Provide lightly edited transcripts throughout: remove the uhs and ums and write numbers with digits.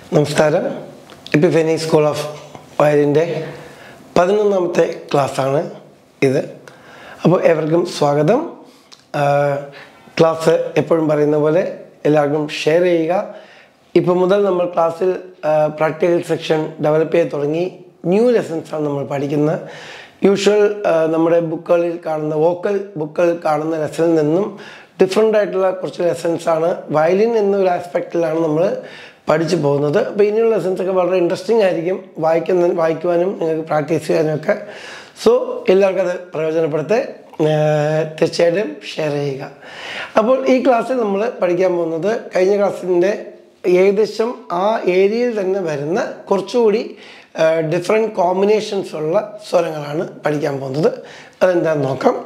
നമസ്കാരം. Epiphany school of വയലിൻ്റെ 11ാമത്തെ ക്ലാസ്സാണ് ഇത്. അപ്പോൾ ഏവർക്കും സ്വാഗതം. ക്ലാസ് എപ്പോഴും പറയുന്ന പോലെ എല്ലാവർക്കും ഷെയർ ചെയ്യുക. ഇപ്പോൾ മുതൽ നമ്മൾ ക്ലാസ്സിൽ പ്രാക്ടിക്കൽ സെക്ഷൻ ഡെവലപ്പ് ചെയ്ത് തുടങ്ങി. ന്യൂ ലെസൺസാണ് നമ്മൾ പഠിക്കുന്നത്. യൂഷ്വൽ നമ്മുടെ ബുക്കുകളിൽ കാണുന്ന വോക്കൽ ബുക്കുകളിൽ കാണുന്ന ലെസണിൽ നിന്നും ഡിഫറെൻ്റ് ആയിട്ടുള്ള കുറച്ച് ലെസൺസാണ്. വയലിൻ എന്നൊരു ആസ്പെക്റ്റിലാണ് നമ്മൾ പഠിച്ചു പോകുന്നത്. അപ്പോൾ ഇനിയുള്ള ലെസൺസൊക്കെ വളരെ ഇൻട്രസ്റ്റിംഗ് ആയിരിക്കും വായിക്കുവാനും നിങ്ങൾക്ക് പ്രാക്ടീസ് ചെയ്യാനും ഒക്കെ. സോ എല്ലാവർക്കും അത് പ്രയോജനപ്പെടുത്തി തീർച്ചയായിട്ടും ഷെയർ ചെയ്യുക. അപ്പോൾ ഈ ക്ലാസ്സിൽ നമ്മൾ പഠിക്കാൻ പോകുന്നത് കഴിഞ്ഞ ക്ലാസ്സിൻ്റെ ഏകദേശം ആ ഏരിയയിൽ തന്നെ വരുന്ന കുറച്ചുകൂടി ഡിഫറെൻറ്റ് കോമ്പിനേഷൻസ് ഉള്ള സ്വരങ്ങളാണ് പഠിക്കാൻ പോകുന്നത്. അതെന്താണെന്ന് നോക്കാം.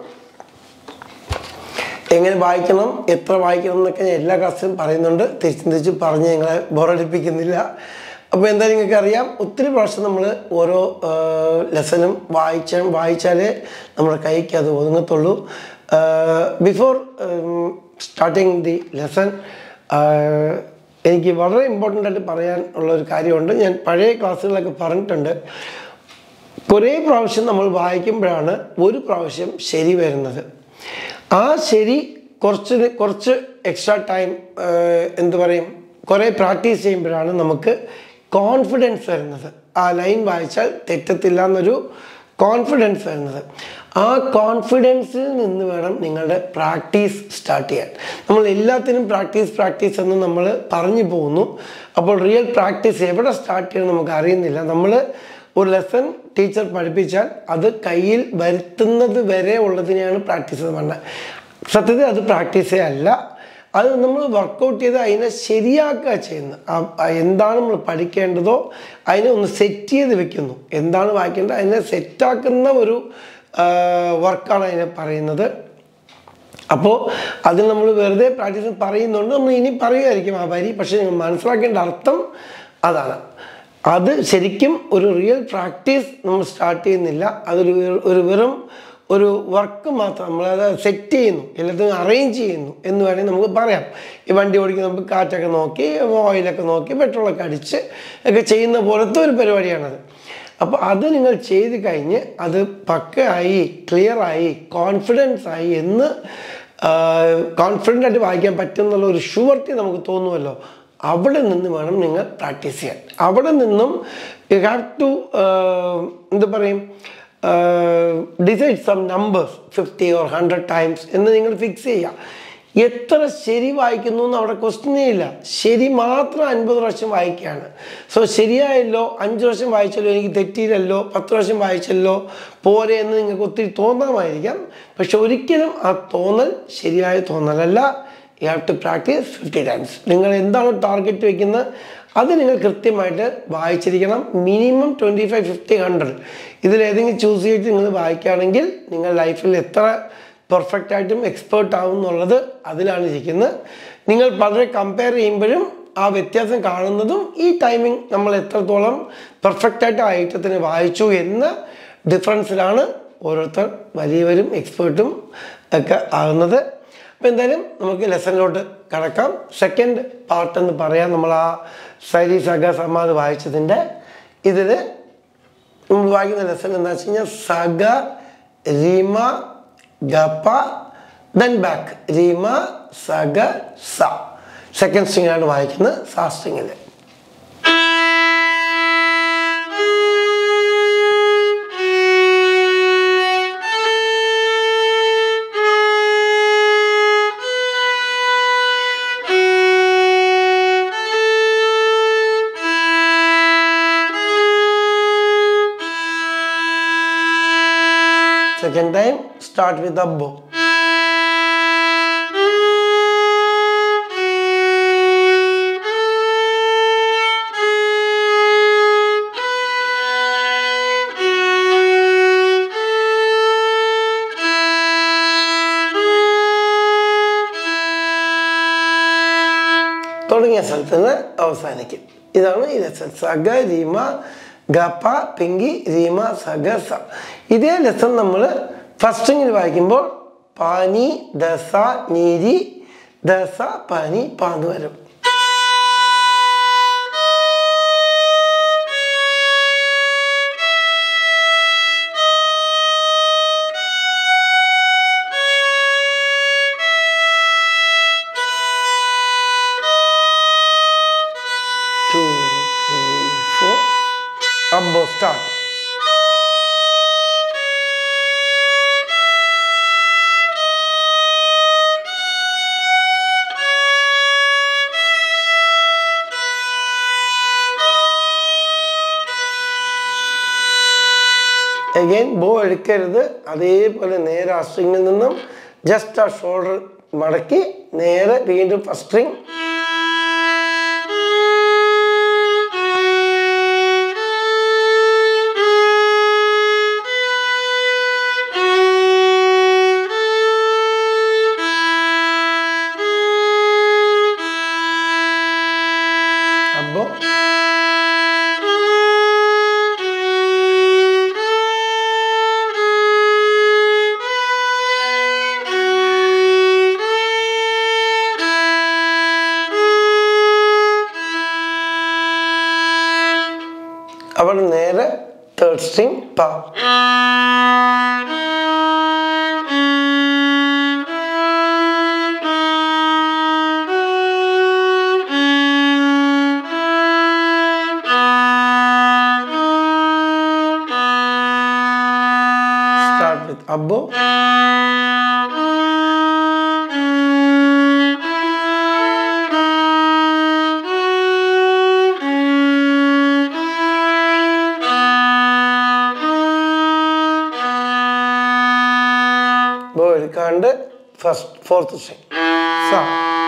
എങ്ങനെ വായിക്കണം, എത്ര വായിക്കണം എന്നൊക്കെ ഞാൻ എല്ലാ ക്ലാസ്സിലും പറയുന്നുണ്ട്. തിരിച്ച് പറഞ്ഞ് ഞങ്ങളെ ബോറടിപ്പിക്കുന്നില്ല. അപ്പോൾ എന്തായാലും നിങ്ങൾക്ക് അറിയാം, ഒത്തിരി പ്രാവശ്യം നമ്മൾ ഓരോ ലെസനും വായിച്ചാലേ നമ്മുടെ കൈക്ക് അത് ഒതുങ്ങത്തുള്ളൂ. ബിഫോർ സ്റ്റാർട്ടിങ് ദി ലെസൺ എനിക്ക് വളരെ ഇമ്പോർട്ടൻ്റ് ആയിട്ട് പറയാൻ ഉള്ളൊരു കാര്യമുണ്ട്. ഞാൻ പഴയ ക്ലാസ്സുകളൊക്കെ പറഞ്ഞിട്ടുണ്ട്. കുറേ പ്രാവശ്യം നമ്മൾ വായിക്കുമ്പോഴാണ് ഒരു പ്രാവശ്യം ശരി വരുന്നത്. ആ ശരി കുറച്ച് എക്സ്ട്രാ ടൈം കുറേ പ്രാക്ടീസ് ചെയ്യുമ്പോഴാണ് നമുക്ക് കോൺഫിഡൻസ് വരുന്നത്. ആ ലൈൻ വായിച്ചാൽ തെറ്റത്തില്ല എന്നൊരു കോൺഫിഡൻസ് വരുന്നത്. ആ കോൺഫിഡൻസിൽ നിന്ന് വേണം നിങ്ങളുടെ പ്രാക്ടീസ് സ്റ്റാർട്ട് ചെയ്യാൻ. നമ്മൾ എല്ലാത്തിനും പ്രാക്ടീസ് എന്ന് നമ്മൾ പറഞ്ഞു പോകുന്നു. അപ്പോൾ റിയൽ പ്രാക്ടീസ് എവിടെ സ്റ്റാർട്ട് ചെയ്യണം നമുക്ക് അറിയുന്നില്ല. നമ്മൾ ഒരു ലെസൺ ടീച്ചർ പഠിപ്പിച്ചാൽ അത് കയ്യിൽ വരുത്തുന്നത് വരെ ഉള്ളതിനെയാണ് പ്രാക്ടീസ് എന്ന് പറഞ്ഞത്. സത്യത്തിൽ അത് പ്രാക്ടീസേ അല്ല. അത് നമ്മൾ വർക്കൗട്ട് ചെയ്ത് അതിനെ ശരിയാക്കുക ചെയ്യുന്നത്. എന്താണ് നമ്മൾ പഠിക്കേണ്ടതോ അതിനെ ഒന്ന് സെറ്റ് ചെയ്ത് വെക്കുന്നു. എന്താണ് വായിക്കേണ്ടത് അതിനെ സെറ്റാക്കുന്ന ഒരു വർക്കാണ് അതിനെ പറയുന്നത്. അപ്പോൾ അതിൽ നമ്മൾ വെറുതെ പ്രാക്ടീസ് പറയുന്നുണ്ട്. നമ്മൾ ഇനി പറയുമായിരിക്കും ആ വരി, പക്ഷേ നിങ്ങൾ മനസ്സിലാക്കേണ്ട അർത്ഥം അതാണ്. അത് ശരിക്കും ഒരു റിയൽ പ്രാക്ടീസ് നമ്മൾ സ്റ്റാർട്ട് ചെയ്യുന്നില്ല. അതൊരു വെറും ഒരു വർക്ക് മാത്രം. നമ്മളത് സെറ്റ് ചെയ്യുന്നു, എല്ലാത്തിനും അറേഞ്ച് ചെയ്യുന്നു എന്ന് വേണമെങ്കിൽ നമുക്ക് പറയാം. ഈ വണ്ടി ഓടിക്കുന്ന നമുക്ക് കാറ്റൊക്കെ നോക്കി, ഓയിലൊക്കെ നോക്കി, പെട്രോളൊക്കെ അടിച്ച് ഒക്കെ ചെയ്യുന്ന പോലത്തെ ഒരു പരിപാടിയാണത്. അപ്പോൾ അത് നിങ്ങൾ ചെയ്ത് കഴിഞ്ഞ് അത് പക്കയായി, ക്ലിയറായി, കോൺഫിഡൻസ് ആയി എന്ന് കോൺഫിഡൻ്റ് ആയിട്ട് വായിക്കാൻ പറ്റും എന്നുള്ള ഒരു ഷുവർട്ടി നമുക്ക് തോന്നുമല്ലോ. അവിടെ നിന്ന് വേണം നിങ്ങൾ പ്രാക്ടീസ് ചെയ്യാൻ. അവിടെ നിന്നും you have to decide some numbers 50 or 100 times എന്ന് നിങ്ങൾ ഫിക്സ് ചെയ്യുക. എത്ര ശരി വായിക്കുന്നു എന്ന് അവിടെ ക്വസ്റ്റ്യനേ ഇല്ല. ശരി മാത്രം 50 പ്രാവശ്യം വായിക്കുകയാണ്. സോ ശരിയായല്ലോ, 5 പ്രാവശ്യം വായിച്ചല്ലോ, എനിക്ക് തെറ്റിയില്ലല്ലോ, 10 പ്രാവശ്യം വായിച്ചല്ലോ പോരെ എന്ന് നിങ്ങൾക്ക് ഒത്തിരി തോന്നാമായിരിക്കാം. പക്ഷെ ഒരിക്കലും ആ തോന്നൽ ശരിയായ തോന്നലല്ല. You have to practice 50 times. നിങ്ങൾ എന്താണ് ടാർഗറ്റ് വയ്ക്കുന്നത് അത് നിങ്ങൾ കൃത്യമായിട്ട് വായിച്ചിരിക്കണം. മിനിമം 25, 50, 100 ഇതിലേതെങ്കിലും ചൂസ് ചെയ്തിട്ട് നിങ്ങൾ വായിക്കുകയാണെങ്കിൽ നിങ്ങൾ ലൈഫിൽ എത്ര പെർഫെക്റ്റ് ആയിട്ടും എക്സ്പേർട്ട് ആവും എന്നുള്ളത് അതിലാണ് ഇരിക്കുന്നത്. നിങ്ങൾ വളരെ കമ്പയർ ചെയ്യുമ്പോഴും ആ വ്യത്യാസം കാണുന്നതും ഈ ടൈമിങ് നമ്മൾ എത്രത്തോളം പെർഫെക്റ്റായിട്ട് ആ ഐറ്റത്തിന് വായിച്ചു എന്ന ഡിഫറൻസിലാണ് ഓരോരുത്തർ വലിയവരും എക്സ്പേർട്ടും ഒക്കെ ആകുന്നത്. അപ്പോൾ എന്തായാലും നമുക്ക് ലെസണിലോട്ട് കടക്കാം. സെക്കൻഡ് പാർട്ട് എന്ന് പറയാം. നമ്മൾ ആ സരി സഗ സമാത് വായിച്ചതിൻ്റെ ഇതിൽ നമ്മൾ വായിക്കുന്ന ലെസൺ എന്താ വെച്ച് കഴിഞ്ഞാൽ സഗ രീമ ഗപ ദെൻ ബാക്ക് രീമ സഗ സ. സെക്കൻഡ് സ്ട്രിങ്ങിലാണ് വായിക്കുന്നത്, സാ സ്ട്രിങ്ങിൽ. Second time, start with the bow. തുടങ്ങിയ സ്ഥലത്ത് നിന്ന് അവസാനിക്കും. ഇതാണ് ഈ ലെസൺ. സഗ രീമ ഗപ പിങ്കി രീമ സഗ സ. ഇതേ ലെസൺ നമ്മൾ ഫസ്റ്റ് സ്ട്രിങ്ങിൽ വായിക്കുമ്പോൾ പാനി ദസ നീരി ദസ പനി പാന്ന് വരും. Abbo, start. Again, bow എടുക്കരുത്. അതേപോലെ നേരെ ആ സ്ട്രിങ്ങിൽ നിന്നും ജസ്റ്റ് ആ ഷോൾഡർ മടക്കി നേരെ വീണ്ടും ഫസ്റ്റ് സ്ട്രിങ്. അപ്പോ അവിടെ നേരെ തേർഡ് സ്ട്രിങ് പ. Start with abbo. Bow എടുക്കാണ്ട് ഫസ്റ്റ് ഫോർത്ത് സ്ട്രിങ് സ.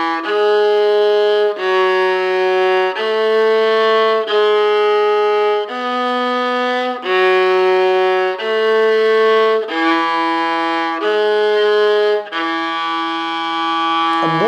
അബ്ബോ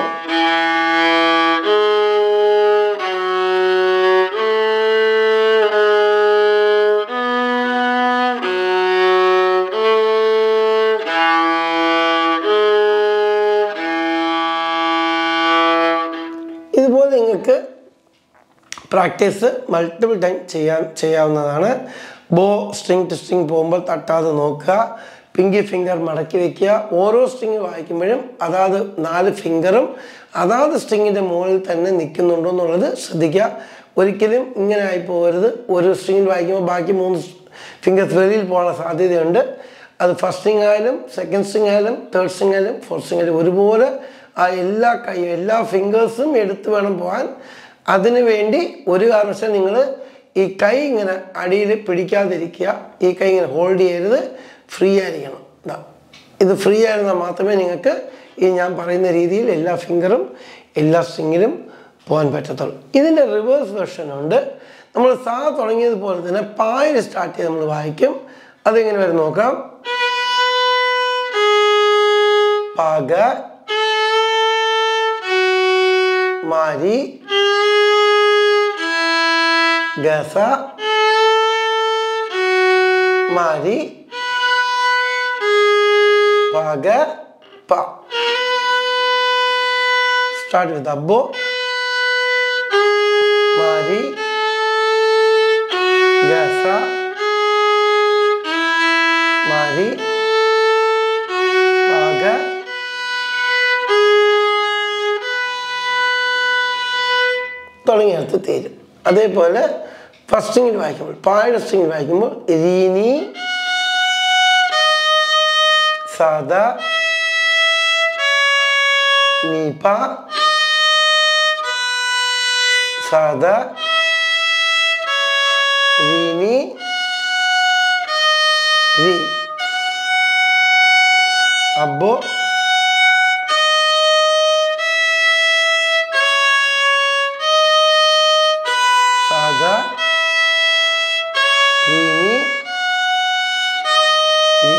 ഇതുപോലെ നിങ്ങൾക്ക് പ്രാക്ടീസ് മൾട്ടിപ്പിൾ ടൈം ചെയ്യാവുന്നതാണ്. ബോ സ്ട്രിങ് ടു സ്ട്രിങ് പോകുമ്പോൾ തട്ടാതെ നോക്കുക. പിങ്കി ഫിംഗർ മടക്കി വയ്ക്കുക. ഓരോ സ്ട്രിങ് വായിക്കുമ്പോഴും അതാത് 4 ഫിംഗറും അതാത് സ്ട്രിങ്ങിൻ്റെ മുകളിൽ തന്നെ നിൽക്കുന്നുണ്ടോ എന്നുള്ളത് ശ്രദ്ധിക്കുക. ഒരിക്കലും ഇങ്ങനെ ആയി പോകരുത്. ഒരു സ്ട്രിങ്ങിൽ വായിക്കുമ്പോൾ ബാക്കി 3 ഫിംഗേഴ്സ് വെളിയിൽ പോകാനുള്ള സാധ്യതയുണ്ട്. അത് ഫസ്റ്റ് സ്ട്രിങ് ആയാലും സെക്കൻഡ് സ്ട്രിങ് ആയാലും തേർഡ് സ്ട്രിങ് ആയാലും ഫോർത്ത് സ്ട്രിങ് ആയാലും ഒരുപോലെ ആ എല്ലാ കൈയും എല്ലാ ഫിംഗേഴ്സും എടുത്ത് വേണം പോകാൻ. അതിനു വേണ്ടി ഒരു കാരണവശാലും നിങ്ങൾ ഈ കൈ ഇങ്ങനെ അടിയിൽ പിടിക്കാതിരിക്കുക. ഈ കൈ ഇങ്ങനെ ഹോൾഡ് ചെയ്യരുത്. ഫ്രീ ആയിരിക്കണം. ഇത് ഫ്രീ ആയിരുന്നാൽ മാത്രമേ നിങ്ങൾക്ക് ഈ ഞാൻ പറയുന്ന രീതിയിൽ എല്ലാ ഫിംഗറും എല്ലാ സ്ട്രിങ്ങിലും പോകാൻ പറ്റത്തുള്ളൂ. ഇതിൻ്റെ റിവേഴ്സ് വെർഷൻ ഉണ്ട്. നമ്മൾ സാ തുടങ്ങിയതുപോലെ തന്നെ പായിൽ സ്റ്റാർട്ട് ചെയ്ത് നമ്മൾ വായിക്കും. അതെങ്ങനെ വരും നോക്കാം. പാഗ മാരി ഗസ മാരി പാഗ പ. Start with abbo മാരി ഗസ മാരി പാഗ തുടങ്ങിയെടുത്ത് തീരും. അതേപോലെ ഫസ്റ്റ് സ്ട്രിങ്ങിൽ വായിക്കുമ്പോൾ പായുടെ സ്ട്രിങ്ങിൽ വായിക്കുമ്പോൾ രീനി സാദ നീപ സാദ രീനി രി അബ്ബോ സാദ രീനി രി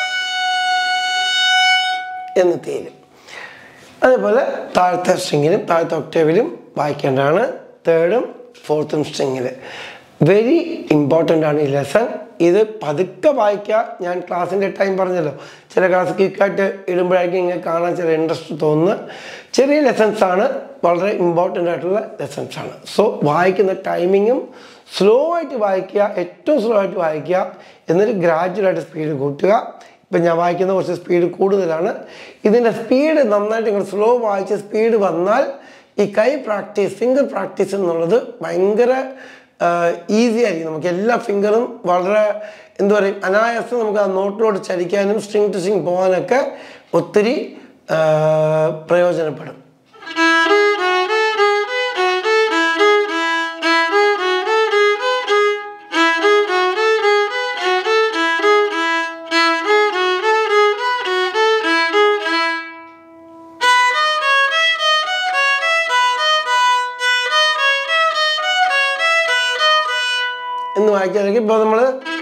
എന്ന് തീരും. അതേപോലെ താഴത്തെ സ്ട്രിങ്ങിലും താഴത്തെ ഒക്ടേവിലും വായിക്കേണ്ടതാണ്. തേർഡും ഫോർത്തും സ്ട്രിങ്ങിൽ വെരി ഇമ്പോർട്ടൻ്റ് ആണ് ഈ ലെസൺ. ഇത് പതുക്കെ വായിക്കുക. ഞാൻ ക്ലാസ്സിൻ്റെ ടൈം പറഞ്ഞല്ലോ, ചില ക്ലാസ് ക്വിക്കായിട്ട് ഇടുമ്പോഴായിരിക്കും ഇങ്ങനെ കാണാൻ ചില ഇൻട്രസ്റ്റ് തോന്നുന്നു. ചെറിയ ലെസൺസാണ്, വളരെ ഇമ്പോർട്ടൻ്റ് ആയിട്ടുള്ള ലെസൺസാണ്. സോ വായിക്കുന്ന ടൈമിങ്ങും സ്ലോ ആയിട്ട് വായിക്കുക, ഏറ്റവും സ്ലോ ആയിട്ട് വായിക്കുക. എന്നിട്ട് ഗ്രാജുവലായിട്ട് സ്പീഡ് കൂട്ടുക. ഇപ്പം ഞാൻ വായിക്കുന്ന കുറച്ച് സ്പീഡ് കൂടുതലാണ്. ഇതിൻ്റെ സ്പീഡ് നന്നായിട്ട് നിങ്ങൾ സ്ലോ വായിച്ച് സ്പീഡ് വന്നാൽ ഈ കൈ പ്രാക്ടീസ്, ഫിംഗർ പ്രാക്ടീസ് എന്നുള്ളത് ഭയങ്കര ഈസി ആയിരിക്കും. നമുക്ക് എല്ലാ ഫിംഗറും വളരെ എന്താ പറയുക അനായാസം നമുക്ക് ആ നോട്ടിലോട്ട് ചലിക്കാനും സ്ട്രിങ് ടു സ്ട്രിങ് പോകാനൊക്കെ ഒത്തിരി പ്രയോജനപ്പെടും. എന്ന് വായിക്കാനായിരിക്കും. ഇപ്പോൾ നമ്മൾ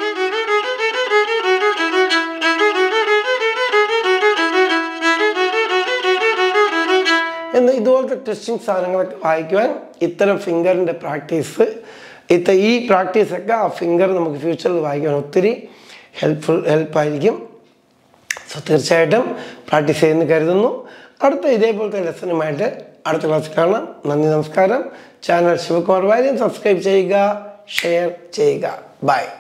ഇതുപോലത്തെ ടെസ്റ്റിംഗ് സാധനങ്ങളൊക്കെ വായിക്കുവാൻ ഇത്തരം ഫിംഗറിൻ്റെ പ്രാക്ടീസ് ഈ പ്രാക്ടീസൊക്കെ ആ ഫിംഗർ നമുക്ക് ഫ്യൂച്ചറിൽ വായിക്കുവാൻ ഒത്തിരി ഹെൽപ്പായിരിക്കും. സോ തീർച്ചയായിട്ടും പ്രാക്ടീസ് ചെയ്യുമെന്ന് കരുതുന്നു. അടുത്ത ഇതേപോലത്തെ ലെസനുമായിട്ട് അടുത്ത ക്ലാസ്സിൽ കാണാം. നന്ദി, നമസ്കാരം. ചാനൽ ശിവകുമാർ വാര്യൻ സബ്സ്ക്രൈബ് ചെയ്യുക, ഷെയർ ചെയ്യുക. ബൈ.